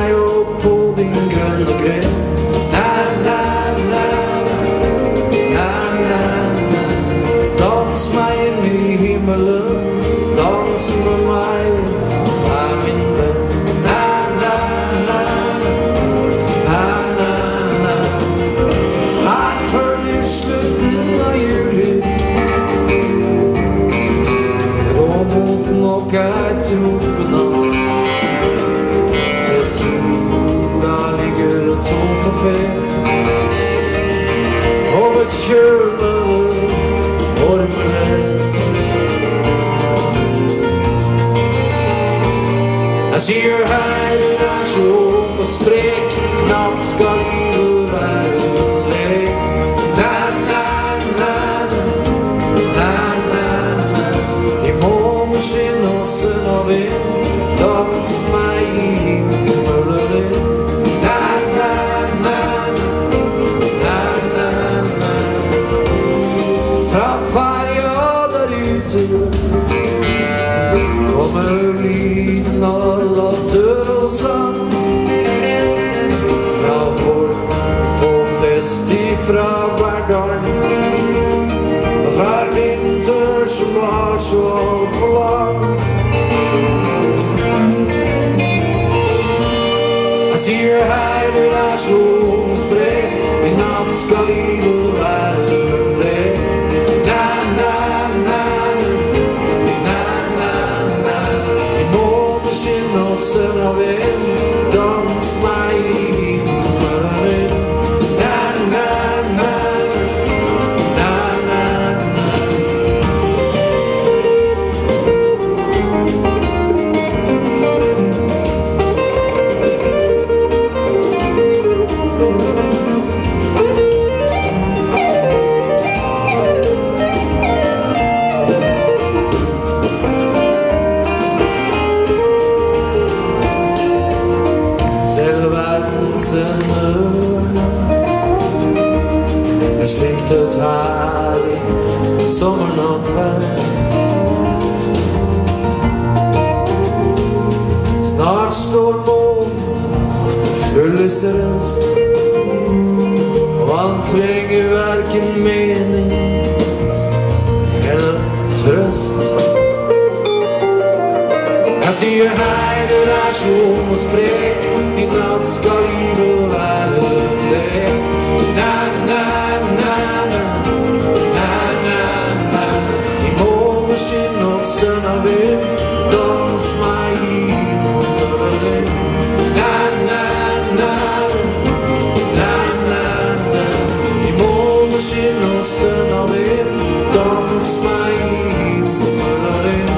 meg opp på din grønne gren. Dans meg inn i himmelen, dans med meg, er min venn. Her følger slutten av juli, det går mot noe jeg tror på nå. Se sola ligger tom på fel, over kjølen jeg sier hei, du er så ung og sprek, natt skal livet være lek. I måneskinn og sønn og vind, dans meg i himmelen din. Fra ferja der ute kommer lyden av latter og sang, fra folk på fest ifra hverdagen, og fra vinter som var så alt for lang. Jeg sier hei, du er så ung og sprek, i natt skal livet være lek. Skinn og sønn og vind, dans meg i himmelen din. Slikt et herlig sommernattvær. Snart står månen fulleste rest, og han trenger hverken mening eller trøst. Jeg sier hei, du er så ung og sprek, i natt skal livet være lek. I måneskinn og sønn av vind, dans meg i himmelen din. I måneskinn og sønn av vind, dans meg i himmelen din.